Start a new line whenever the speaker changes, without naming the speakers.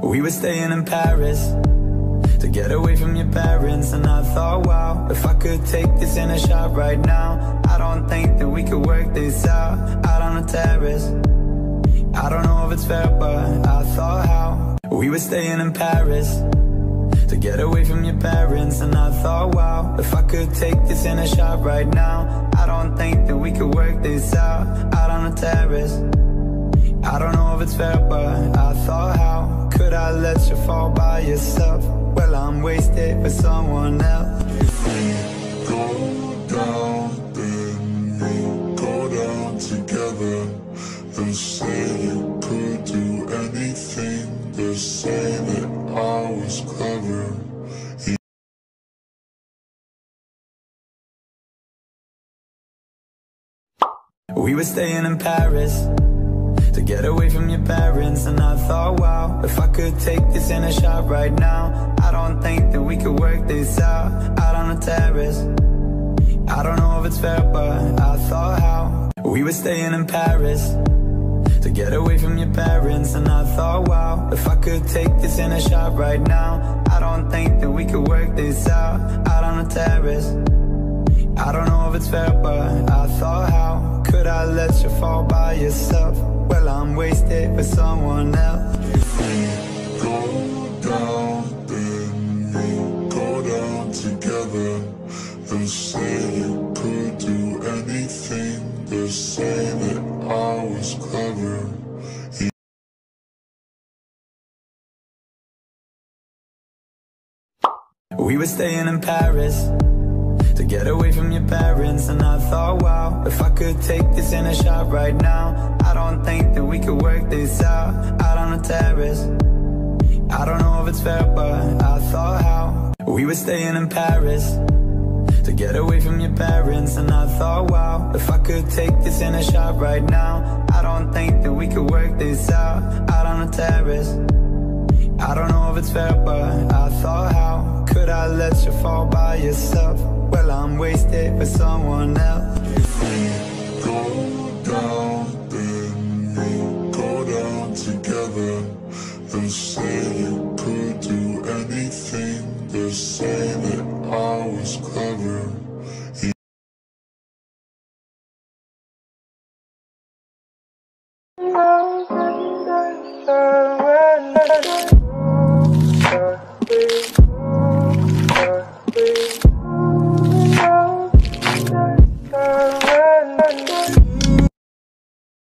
We were staying in Paris to get away from your parents, and I thought, wow, if I could take this in a shot right now, I don't think that we could work this out on the terrace. I don't know if it's fair, but I thought how. We were staying in Paris to get away from your parents, and I thought, wow, if I could take this in a shot right now, I don't think that we could work this out on the terrace. I don't know if it's fair, but I thought, how could I let you fall by yourself? Well, I'm wasted with someone else.
If we go down, then we go down together. They'll say you could do anything. They'll say that I was clever.
We were staying in Paris to get away from your parents, and I thought, wow, if I could take this in a shot right now, I don't think that we could work this out on the terrace. I don't know if it's fair, but I thought, how. We were staying in Paris to get away from your parents, and I thought, wow, if I could take this in a shot right now, I don't think that we could work this out on the terrace. I don't know if it's fair, but I thought, how could I let you fall by yourself? Well, I'm wasted with someone else.
If we go down, then we go down together. They'll say you could do anything. They'll say that I was clever.
We were staying in Paris to get away from your parents, and I thought, wow, if I could take this in a shot right now, I don't think that we could work this out on the terrace. I don't know if it's fair, but I thought, how. We were staying in Paris to get away from your parents, and I thought, wow, if I could take this in a shot right now, I don't think that we could work this out on the terrace. I don't know if it's fair, but I thought, how could I let you fall by yourself? Well, I'm wasted with someone else.
If we go down, then we go down together. They'll